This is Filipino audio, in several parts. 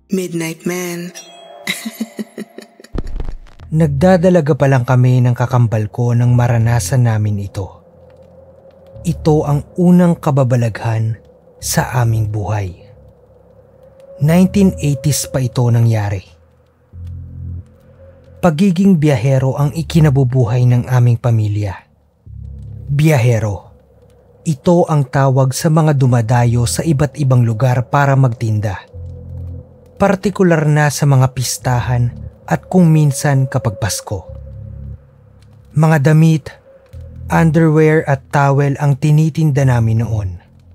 Midnight Man. Nagdadalaga pa lang kami ng kakambal ko nang maranasan namin ito. Ito ang unang kababalaghan sa aming buhay. 1980s pa ito nangyari. Pagiging biyahero ang ikinabubuhay ng aming pamilya. Biyahero. Ito ang tawag sa mga dumadayo sa iba't ibang lugar para magtinda. Partikular na sa mga pistahan at kung minsan kapag Pasko. Mga damit, underwear at towel ang tinitinda namin noon.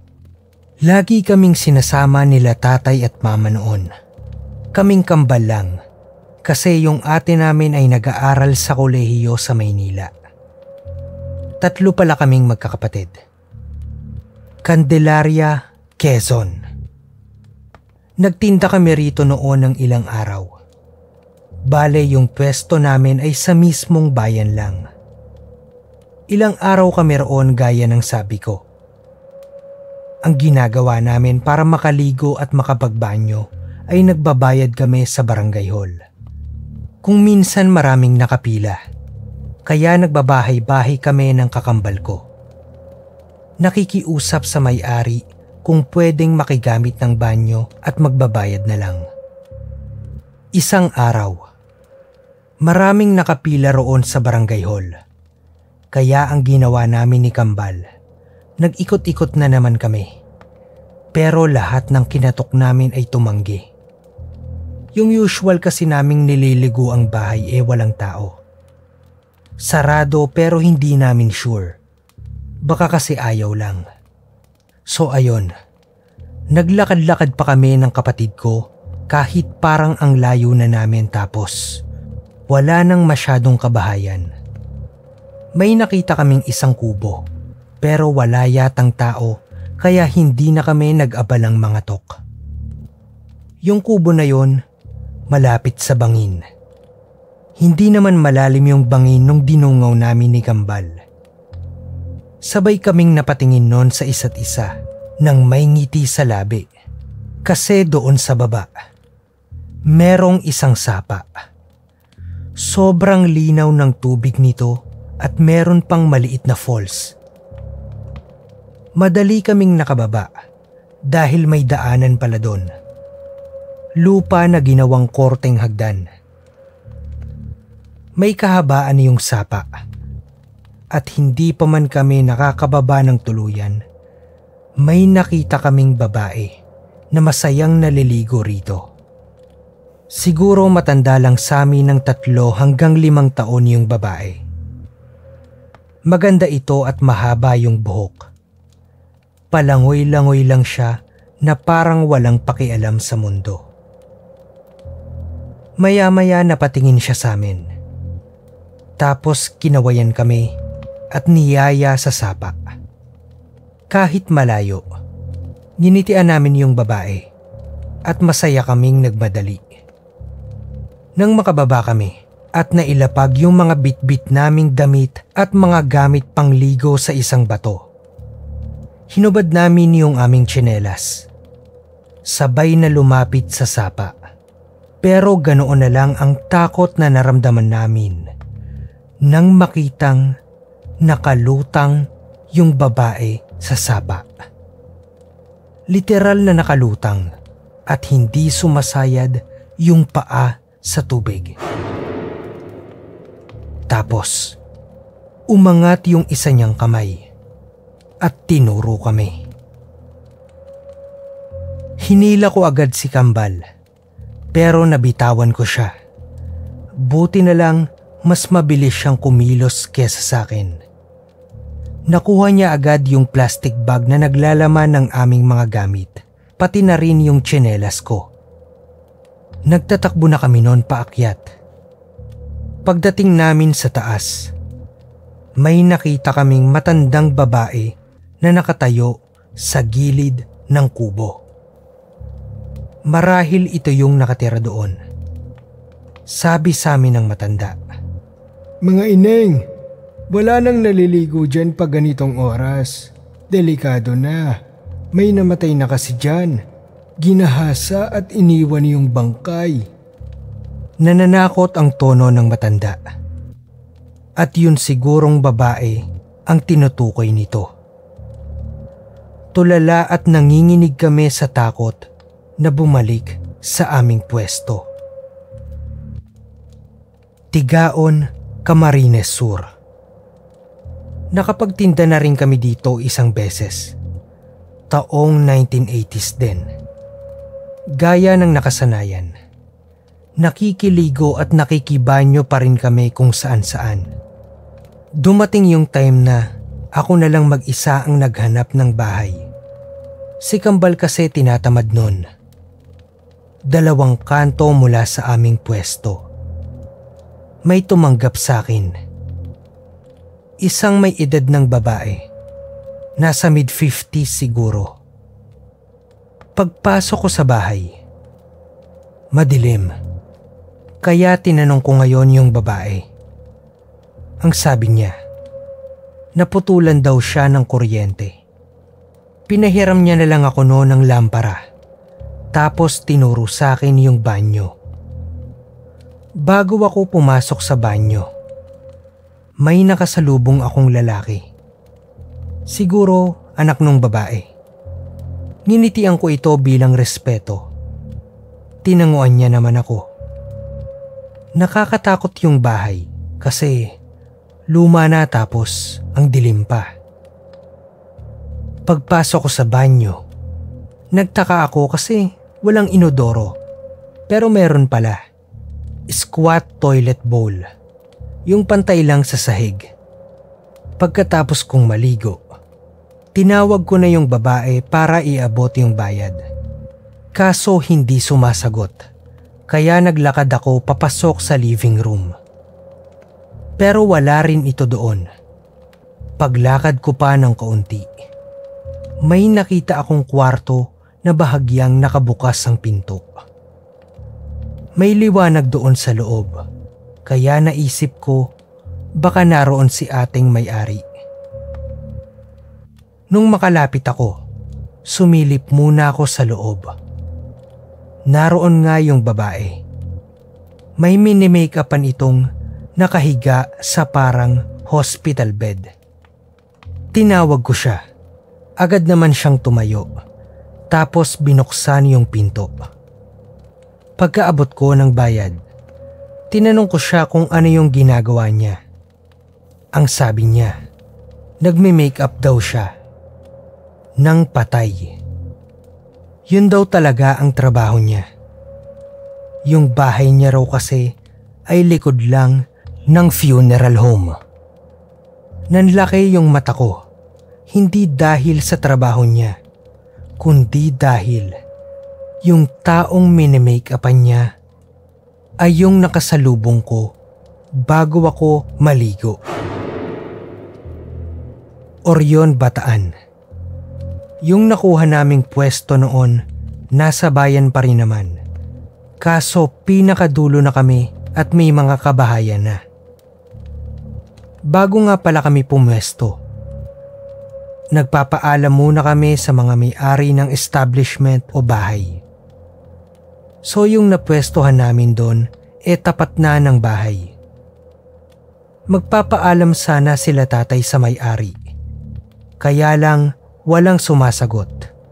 Lagi kaming sinasama nila tatay at mama noon. Kaming kambal lang kasi yung ate namin ay nag-aaral sa kolehiyo sa Maynila. 3 pala kaming magkakapatid. Candelaria, Quezon. Nagtinda kami rito noon ng ilang araw. Bale yung pwesto namin ay sa mismong bayan lang. Ilang araw kami roon gaya ng sabi ko. Ang ginagawa namin para makaligo at makapagbanyo ay nagbabayad kami sa barangay hall. Kung minsan maraming nakapila, kaya nagbabahay-bahay kami ng kakambal ko. Nakikiusap sa may-ari kung pwedeng makigamit ng banyo at magbabayad na lang. Isang araw, maraming nakapila roon sa barangay hall. Kaya ang ginawa namin ni Kambal, nag-ikot-ikot na naman kami. Pero lahat ng kinatok namin ay tumanggi. Yung usual kasi naming nililigo ang bahay walang tao. Sarado pero hindi namin sure. Baka kasi ayaw lang. So ayon, naglakad-lakad pa kami ng kapatid ko kahit parang ang layo na namin tapos wala nang masyadong kabahayan. May nakita kaming isang kubo pero wala yatang tao kaya hindi na kami nag-abalang mga tok. Yung kubo na yon malapit sa bangin. Hindi naman malalim yung bangin nung dinungaw namin ni Kambal. Sabay kaming napatingin nun sa isa't isa nang may ngiti sa labi. Kasi doon sa baba, merong isang sapa. Sobrang linaw ng tubig nito at meron pang maliit na falls. Madali kaming nakababa dahil may daanan pala doon. Lupa na ginawang korteng hagdan. May kahabaan yung sapa. At hindi pa man kami nakakababa ng tuluyan, may nakita kaming babae na masayang naliligo rito. Siguro matanda lang sa amin ng 3 hanggang 5 taon yung babae. Maganda ito at mahaba yung buhok. Palangoy-langoy lang siya na parang walang pakialam sa mundo. Maya-maya napatingin siya sa amin. Tapos kinawayan kami at niyaya sa sapa. Kahit malayo, ninitian namin yung babae at masaya kaming nagmadali. Nang makababa kami at nailapag yung mga bitbit naming damit at mga gamit pangligo sa isang bato, hinubad namin yung aming tsinelas. Sabay na lumapit sa sapa. Pero ganoon na lang ang takot na naramdaman namin nang makitang nakalutang yung babae sa sapa. Literal na nakalutang at hindi sumasayad yung paa sa tubig. Tapos, umangat yung isa niyang kamay at tinuro kami. Hinila ko agad si Kambal pero nabitawan ko siya. Buti na lang mas mabilis siyang kumilos kesa sa akin. Nakuha niya agad yung plastic bag na naglalaman ng aming mga gamit, pati na rin yung tsinelas ko. Nagtatakbo na kami noon paakyat. Pagdating namin sa taas, may nakita kaming matandang babae na nakatayo sa gilid ng kubo. Marahil ito yung nakatira doon. Sabi sa amin ng matanda, "Mga ineng, wala nang naliligo dyan pag ganitong oras. Delikado na. May namatay na kasi dyan. Ginahasa at iniwan yung bangkay. Nananakot ang tono ng matanda. At yun sigurong babae ang tinutukoy nito. Tulala at nanginginig kami sa takot na bumalik sa aming pwesto. Tigaon, Camarines Sur. Nakapagtinda na rin kami dito isang beses. Taong 1980s din. Gaya ng nakasanayan. Nakikiligo at nakikibanyo pa rin kami kung saan-saan. Dumating yung time na ako na lang mag-isa ang naghanap ng bahay. Si Kambal kasi tinatamad nun. 2 kanto mula sa aming pwesto. May tumanggap sa akin. Isang may edad ng babae. Nasa mid-50s siguro. Pagpasok ko sa bahay, madilim. Kaya tinanong ko ngayon yung babae. Ang sabi niya, naputulan daw siya ng kuryente. Pinahiram niya na lang ako noon ng lampara. Tapos tinuro sa akin yung banyo. Bago ako pumasok sa banyo, may nakasalubong akong lalaki. Siguro anak nung babae. Nginitian ko ito bilang respeto. Tinanguan niya naman ako. Nakakatakot yung bahay kasi luma na tapos ang dilim pa. Pagpasok ko sa banyo, nagtaka ako kasi walang inodoro. Pero meron pala. Squat toilet bowl. Yung pantay lang sa sahig. Pagkatapos kong maligo, tinawag ko na yung babae para iabot yung bayad. Kaso hindi sumasagot, kaya naglakad ako papasok sa living room. Pero wala rin ito doon. Paglakad ko pa ng kaunti, may nakita akong kwarto na bahagyang nakabukas ang pinto. May liwanag doon sa loob, kaya naisip ko baka naroon si ating may-ari. Nung makalapit ako, sumilip muna ako sa loob. Naroon nga yung babae. May mini-makeupan itong nakahiga sa parang hospital bed. Tinawag ko siya. Agad naman siyang tumayo. Tapos binuksan yung pinto. Pagkaabot ko ng bayad, tinanong ko siya kung ano yung ginagawa niya. Ang sabi niya, nagme-makeup daw siya. Nang patay. Yun daw talaga ang trabaho niya. Yung bahay niya raw kasi ay likod lang ng funeral home. Nanlaki yung mata ko, hindi dahil sa trabaho niya, kundi dahil yung taong mini-makeupan niya ay yung nakasalubong ko bago ako maligo. Orion, Bataan. Yung nakuha naming pwesto noon, nasa bayan pa rin naman. Kaso pinakadulo na kami at may mga kabahayan na. Bago nga pala kami pumwesto, nagpapaalam muna kami sa mga may-ari ng establishment o bahay. So yung napwestohan namin doon, tapat na ng bahay. Magpapaalam sana sila tatay sa may-ari. Kaya lang, walang sumasagot.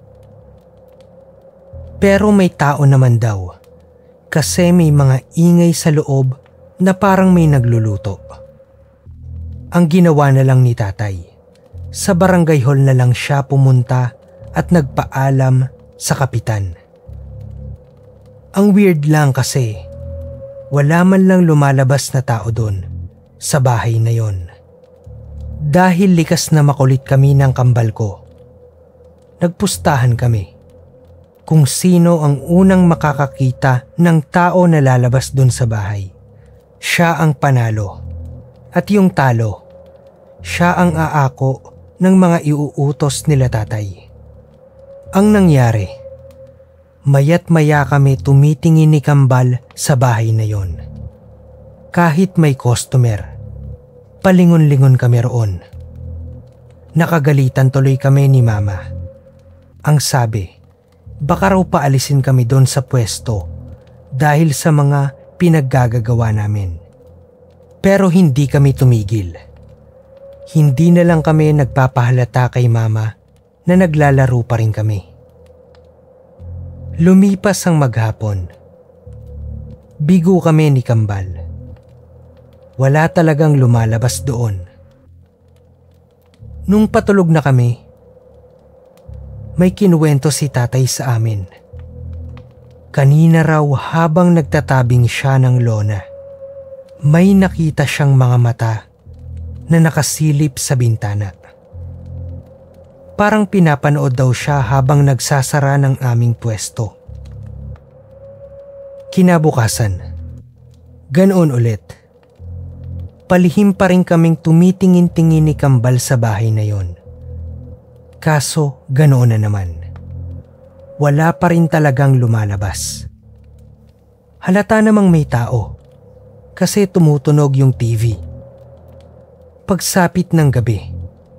Pero may tao naman daw kasi may mga ingay sa loob na parang may nagluluto. Ang ginawa na lang ni tatay, sa barangay hall na lang siya pumunta at nagpaalam sa kapitan. Ang weird lang kasi wala man lang lumalabas na tao doon sa bahay na yon. Dahil likas na makulit kami ng kambal ko, nagpustahan kami kung sino ang unang makakakita ng tao na lalabas dun sa bahay. Siya ang panalo. At yung talo, siya ang aako ng mga iuutos nila tatay. Ang nangyari, mayat maya kami tumitingin ni Kambal sa bahay na yon. Kahit may customer, palingon-lingon kami roon. Nakagalitan tuloy kami ni Mama. Ang sabi, Baka raw paalisin kami doon sa pwesto dahil sa mga pinaggagawa namin. Pero hindi kami tumigil. Hindi na lang kami nagpapahalata kay mama na naglalaro pa rin kami. Lumipas ang maghapon. Bigo kami ni Kambal. Wala talagang lumalabas doon. Nung patulog na kami, may kinuwento si tatay sa amin. Kanina raw habang nagtatabing siya ng lona, may nakita siyang mga mata na nakasilip sa bintana. Parang pinapanood daw siya habang nagsasara ng aming pwesto. Kinabukasan, ganoon ulit. Palihim pa rin kaming tumitingin-tingin ni Kambal sa bahay na yon. Kaso ganoon na naman. Wala pa rin talagang lumalabas. Halata namang may tao kasi tumutunog yung TV. Pagsapit ng gabi,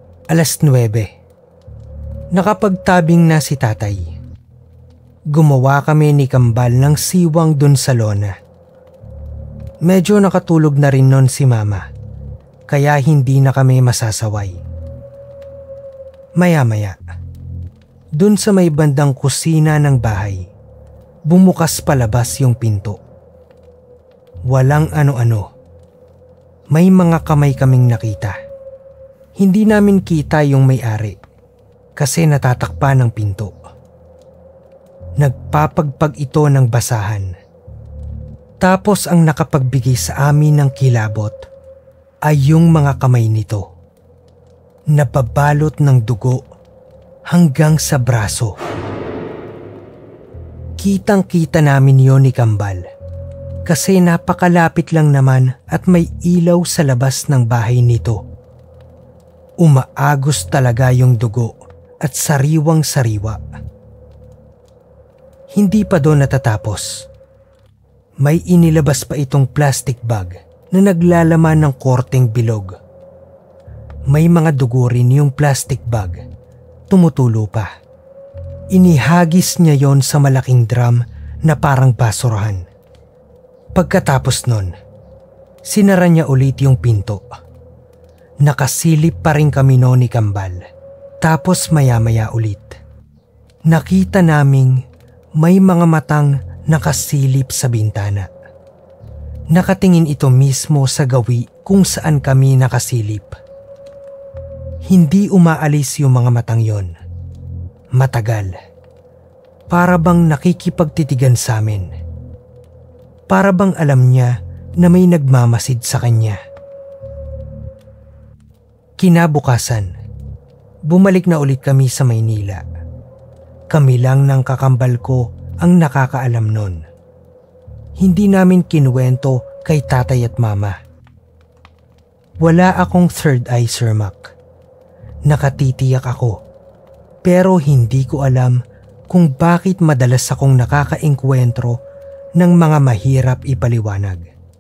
9:00, nakapagtabing na si tatay. Gumawa kami ni Kambal ng siwang dun sa lona. Medyo nakatulog na rin nun si mama, kaya hindi na kami masasaway. Maya-maya, dun sa may bandang kusina ng bahay, bumukas palabas yung pinto. Walang ano-ano. May mga kamay kaming nakita. Hindi namin kita yung may-ari kasi natatakpan ng pinto. Nagpapagpag ito ng basahan. Tapos ang nakapagbigay sa amin ng kilabot ay yung mga kamay nito. Nababalot ng dugo hanggang sa braso. Kitang-kita namin yon ni Kambal kasi napakalapit lang naman at may ilaw sa labas ng bahay nito. Umaagos talaga yung dugo at sariwang-sariwa. Hindi pa doon natatapos. May inilabas pa itong plastic bag na naglalaman ng korteng bilog. May mga dugo rin yung plastic bag. Tumutulo pa. Inihagis niya yon sa malaking drum na parang basurahan. Pagkatapos nun, sinara niya ulit yung pinto. Nakasilip pa rin kami noon ni Kambal. Tapos maya-maya ulit. Nakita naming may mga matang nakasilip sa bintana. Nakatingin ito mismo sa gawi kung saan kami nakasilip. Hindi umaalis yung mga matang yon. Matagal. Para bang nakikipagtitigan sa amin. Para bang alam niya na may nagmamasid sa kanya. Kinabukasan, bumalik na ulit kami sa Maynila. Kami lang ng kakambal ko ang nakakaalam nun. Hindi namin kinuwento kay tatay at mama. Wala akong third eye, Sir Mac. Nakatitiyak ako, pero hindi ko alam kung bakit madalas akong nakakaengkwentro ng mga mahirap ipaliwanag.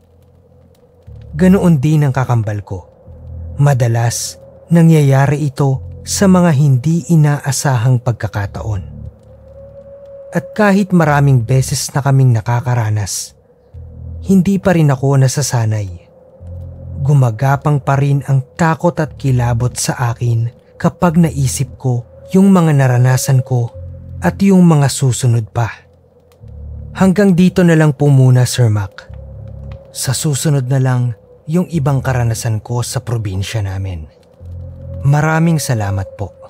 Ganoon din ang kakambal ko. Madalas nangyayari ito sa mga hindi inaasahang pagkakataon. At kahit maraming beses na kaming nakakaranas, hindi pa rin ako nasasanay. Gumagapang pa rin ang takot at kilabot sa akin kapag naisip ko yung mga naranasan ko at yung mga susunod pa. Hanggang dito na lang po muna, Sir Mac. Sa susunod na lang yung ibang karanasan ko sa probinsya namin. Maraming salamat po.